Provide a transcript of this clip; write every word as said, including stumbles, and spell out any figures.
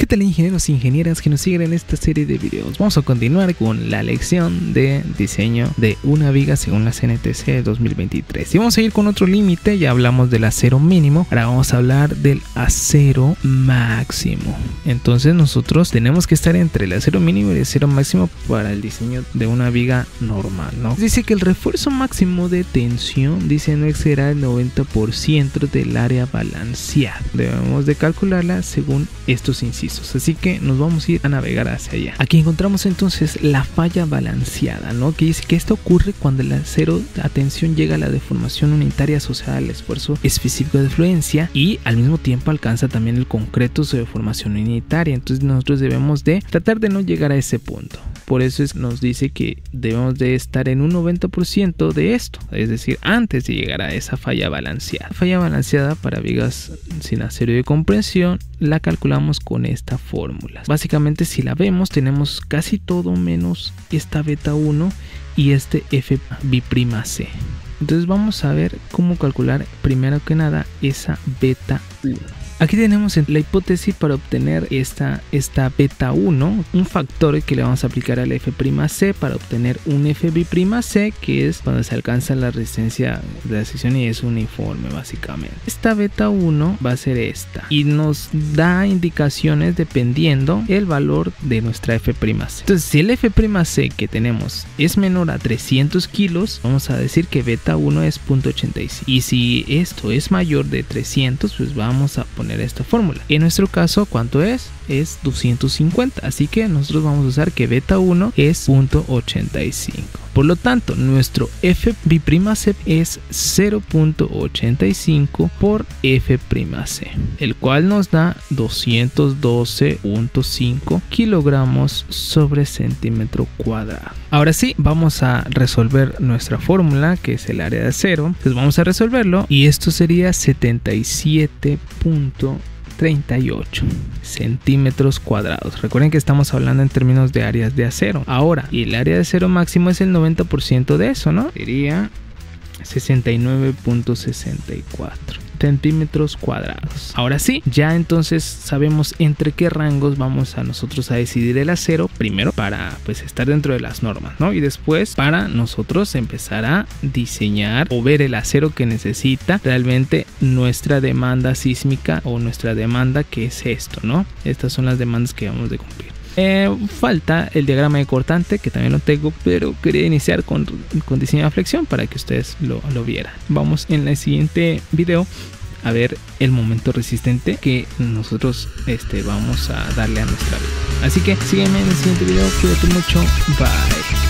tal, ingenieros e ingenieras que nos siguen en esta serie de videos? Vamos a continuar con la lección de diseño de una viga según la C N T C dos mil veintitrés. Y vamos a ir con otro límite. Ya hablamos del acero mínimo, ahora vamos a hablar del acero máximo. Entonces nosotros tenemos que estar entre el acero mínimo y el acero máximo para el diseño de una viga normal, ¿no? Dice que el refuerzo máximo de tensión, dice, no excederá el noventa por ciento del área balanceada. Debemos de calcularla según estos incisos, así que nos vamos a ir a navegar hacia allá. Aquí encontramos entonces la falla balanceada, ¿no? Que dice que esto ocurre cuando el acero a tensión llega a la deformación unitaria asociada al esfuerzo específico de fluencia y al mismo tiempo alcanza también el concreto su deformación unitaria. Entonces nosotros debemos de tratar de no llegar a ese punto. Por eso es, nos dice que debemos de estar en un noventa por ciento de esto, es decir, antes de llegar a esa falla balanceada. Falla balanceada para vigas sin acero de comprensión la calculamos con esta fórmula. Básicamente, si la vemos, tenemos casi todo menos esta beta uno y este F B' C. Entonces vamos a ver cómo calcular primero que nada esa beta uno. Aquí tenemos la hipótesis para obtener esta, esta beta uno, un factor que le vamos a aplicar al F' C para obtener un F B' C, que es cuando se alcanza la resistencia de la sección y es uniforme básicamente. Esta beta uno va a ser esta y nos da indicaciones dependiendo el valor de nuestra F' C. Entonces, si el F' C que tenemos es menor a trescientos kilos, vamos a decir que beta uno es punto ochenta y cinco, y si esto es mayor de trescientos, pues vamos a poner esta fórmula. En nuestro caso, ¿cuánto es? Es doscientos cincuenta, así que nosotros vamos a usar que beta uno es punto ochenta y cinco. Por lo tanto, nuestro F B' C es cero punto ochenta y cinco por F' C, el cual nos da doscientos doce punto cinco kilogramos sobre centímetro cuadrado. Ahora sí, vamos a resolver nuestra fórmula, que es el área de acero. Entonces vamos a resolverlo y esto sería setenta y siete punto treinta y ocho centímetros cuadrados. Recuerden que estamos hablando en términos de áreas de acero. Ahora, y el área de acero máximo es el noventa por ciento de eso, ¿no? Sería sesenta y nueve punto sesenta y cuatro centímetros cuadrados. Ahora sí, ya entonces sabemos entre qué rangos vamos a nosotros a decidir el acero, primero para pues estar dentro de las normas, ¿no? Y después para nosotros empezar a diseñar o ver el acero que necesita realmente nuestra demanda sísmica o nuestra demanda, que es esto, ¿no? Estas son las demandas que vamos de cumplir. Eh, falta el diagrama de cortante, que también lo tengo, pero quería iniciar con, con diseño de flexión para que ustedes lo, lo vieran. Vamos en el siguiente video a ver el momento resistente que nosotros este, vamos a darle a nuestra vida. Así que sígueme en el siguiente video, cuídate mucho, bye.